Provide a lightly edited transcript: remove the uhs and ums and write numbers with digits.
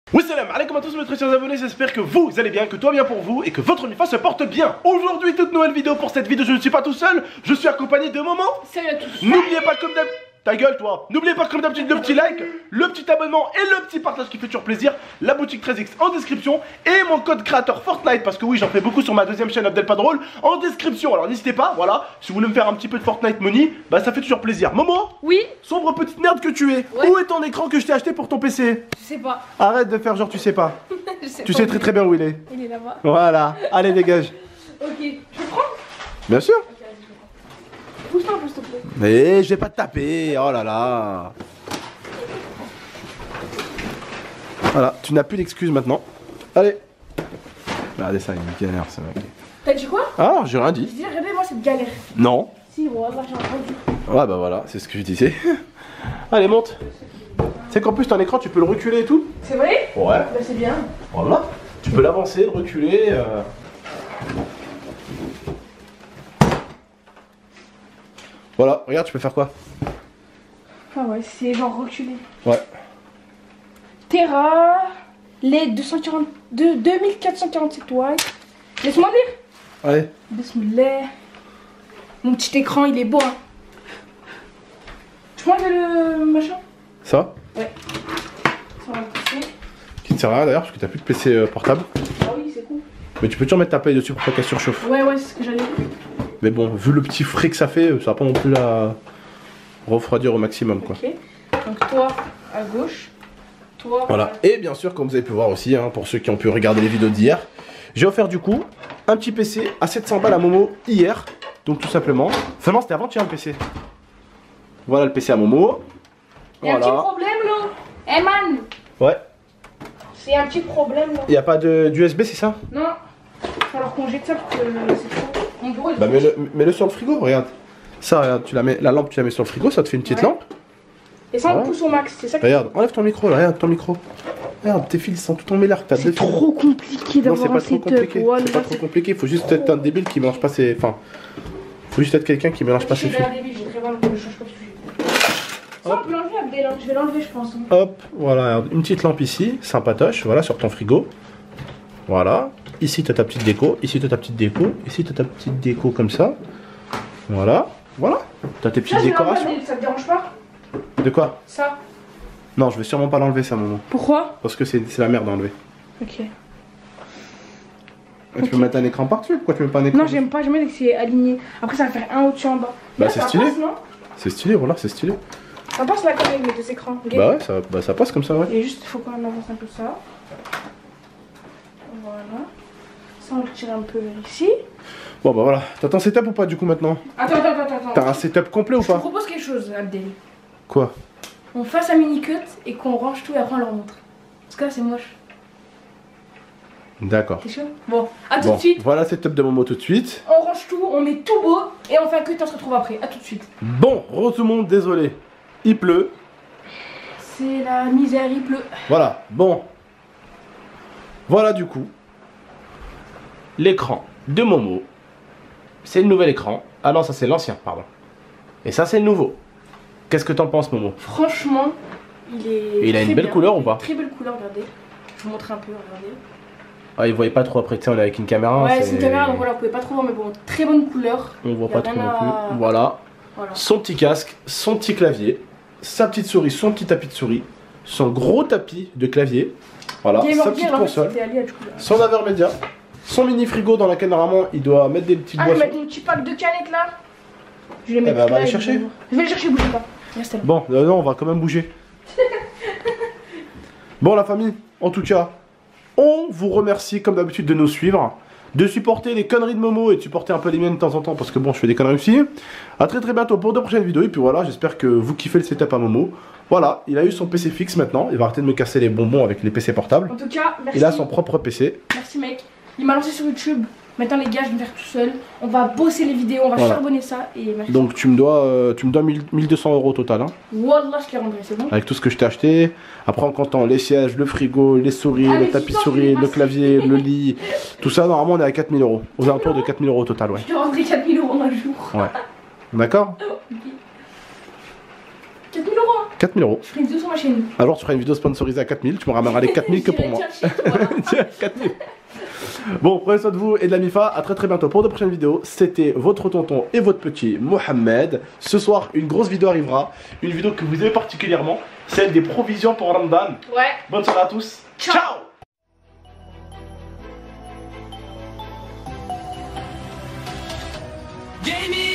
Salam alaikum à tous mes très chers abonnés, j'espère que vous allez bien, que tout va bien pour vous et que votre MIFA se porte bien. Aujourd'hui, toute nouvelle vidéo. Pour cette vidéo, je ne suis pas tout seul, je suis accompagné de Momo. Salut à tous. N'oubliez pas comme d'habitude, ta gueule toi. N'oubliez pas comme d'habitude le petit like, le petit abonnement et le petit partage qui fait toujours plaisir. La boutique 13X en description et mon code créateur Fortnite, parce que oui, j'en fais beaucoup sur ma deuxième chaîne Abdelpadrol en description. Alors n'hésitez pas, voilà, si vous voulez me faire un petit peu de Fortnite money, bah ça fait toujours plaisir. Momo, Oui. sombre petite merde que tu es, Ouais. où est ton écran que je t'ai acheté pour ton PC? Je sais pas. Arrête de faire genre tu sais pas. Tu sais très bien où il est. Il est là-bas. Voilà, allez dégage. Ok. Je prends. Bien sûr. Ok, allez, je prends. Pousse-toi un peu, s'il te plaît. Mais je vais pas te taper, oh là là. Voilà, tu n'as plus d'excuses maintenant. Allez. Regardez ça, il me galère ce mec. T'as dit quoi? Ah, j'ai rien dit. Je dis, regardez-moi cette galère. Non. Si, bon, là, j'ai entendu. Ouais bah voilà, c'est ce que je disais. Allez, monte. Tu sais qu'en plus ton écran tu peux le reculer et tout. C'est vrai? Ouais. Bah, c'est bien. Voilà. Tu peux l'avancer, le reculer. Voilà, regarde, tu peux faire quoi? Ah ouais, c'est genre reculé. Ouais. Terra. Les 2447 watts. Laisse-moi lire. Allez. Bismillah. Mon petit écran, il est beau. Hein. Tu peux enlever le machin? Ça Ouais. Ça va le pousser. qui ne sert à rien d'ailleurs parce que t'as plus de PC portable. Ah oui, c'est cool. Mais tu peux toujours mettre ta play dessus pour pas qu'elle surchauffe. Ouais, c'est ce que j'allais dire. Mais bon, vu le petit frais que ça fait, ça va pas non plus la refroidir au maximum quoi. Ok. Donc toi à gauche. Toi. Voilà. Et bien sûr, comme vous avez pu voir aussi, hein, pour ceux qui ont pu regarder les vidéos d'hier, j'ai offert du coup un petit PC à 700 balles à Momo hier. Donc tout simplement. Seulement c'était avant-hier le PC. Voilà le PC à Momo. Il y a un petit Voilà. problème là. Eh man. Ouais. C'est un petit problème là. Il n'y a pas d'USB, c'est ça? Non. Alors qu'on jette ça parce que c'est trop. Mon bureau est Bah trop. mets-le sur le frigo, regarde. Ça, regarde, tu la mets, la lampe tu la mets sur le frigo, ça te fait une petite Ouais. lampe. Et ça on Ouais. pousse au max, c'est ça que... Regarde, enlève ton micro, là, regarde ton micro. Regarde, tes fils sont tout emmêlés, t'as deux C'est fils. trop compliqué Non, c'est d'avoir pas un trop setup. compliqué. Voilà, C'est pas trop compliqué. Faut juste être un débile qui mélange pas ses. Enfin, faut juste être quelqu'un qui mélange pas ses fils. J'ai très mal, je change pas de sujet. Ça on peut l'enlever Abdel, hein. Je vais l'enlever je pense. Hein. Hop, voilà, regarde, une petite lampe ici, sympatoche, voilà, sur ton frigo. Voilà. Ici t'as ta petite déco, ici t'as ta petite déco, ici t'as ta petite déco comme ça. Voilà, voilà. T'as tes petites Ça je vais l'enlever, décorations. Abdel, ça te dérange pas? De quoi? Ça. Non, je vais sûrement pas l'enlever ça, maman. Pourquoi? Parce que c'est la merde à enlever. Ok. Tu peux mettre un écran par-dessus, pourquoi tu mets pas un écran? Non j'aime pas, j'aime bien que c'est aligné. Après ça va faire un au-dessus en bas. Bah, Là, c'est ça stylé. passe, non? C'est stylé, voilà, c'est stylé. Ça passe là quand même avec les deux écrans. Ok. Bah ouais, ça passe comme ça, ouais. Et juste, il faut qu'on avance un peu ça. Voilà. Ça, on le tire un peu vers ici. Bon bah voilà, t'as ton setup ou pas du coup maintenant? Attends. T'as un setup complet ou Je te pas? propose quelque chose, Abdel. Quoi? On fasse un mini cut et qu'on range tout et après on leur montre. Parce que là, c'est moche. D'accord. T'es chaud? Bon, à tout Bon, de suite. voilà le setup de Momo tout de suite. On range tout, on met tout beau et on fait un cut et on se retrouve après. À tout de suite. Bon, tout le monde, désolé. Il pleut. C'est la misère, il pleut. Voilà, bon. Voilà du coup. L'écran de Momo. C'est le nouvel écran. Ah non, ça c'est l'ancien, pardon. Et ça c'est le nouveau. Qu'est-ce que t'en penses, Momo? Franchement, il est. Et il a une très belle bien. couleur ou pas? Très belle couleur, regardez. Je vous montre un peu, regardez. Ah, il voyait pas trop après, tu sais, on est avec une caméra. Ouais, c'est une caméra donc voilà, vous pouvez pas trop voir, mais bon, très bonne couleur. On voit Y a pas trop rien non à- plus. Voilà. Voilà. Son petit casque, son petit clavier, sa petite souris, son petit tapis de souris, son gros tapis de clavier. Voilà, Gamer sa Gear, petite en fait, console, c'était allié, du coup, là. son Avermedia, son mini frigo dans lequel normalement il doit mettre des petites Ah, je vais boissons. mettre mon petit pack de canettes là. Je vais les Eh mettre ben, on va là les et chercher. Je vais les chercher, bougez pas. Restez là. Bon, non, on va quand même bouger. Bon, la famille, en tout cas, on vous remercie comme d'habitude de nous suivre, de supporter les conneries de Momo et de supporter un peu les miennes de temps en temps parce que bon, je fais des conneries aussi. A très bientôt pour de prochaines vidéos et puis voilà, j'espère que vous kiffez le setup à Momo. Voilà, il a eu son PC fixe maintenant, il va arrêter de me casser les bonbons avec les PC portables. En tout cas, merci. Il a son propre PC. Merci mec. Il m'a lancé sur YouTube. Maintenant les gars, je vais me faire tout seul. On va bosser les vidéos, on va Voilà. charbonner ça et merci. Donc tu me dois 1200 € au total, hein, Wallah, je les rendrai, c'est bon. avec tout ce que je t'ai acheté. Après en comptant les sièges, le frigo, les souris, Ah, le mais tapis sinon, souris, je le passe. clavier, le lit, tout ça normalement on est à 4000 €. Aux alentours de 4000 € au total, ouais. Je te rendrai 4000 € un jour. Ouais. D'accord? 4000 €. Hein. 4 000 euros. Je ferai une vidéo sur ma chaîne. Alors tu feras une vidéo sponsorisée à 4 000, tu me ramèneras les 4 000 que pour moi. Tiens, 4 000. Bon, prenez soin de vous et de la MIFA, à très bientôt pour de prochaines vidéos. C'était votre tonton et votre petit Mohamed. Ce soir, une grosse vidéo arrivera, une vidéo que vous aimez particulièrement, celle des provisions pour Ramadan. Ouais. Bonne soirée à tous. Ciao. Gaming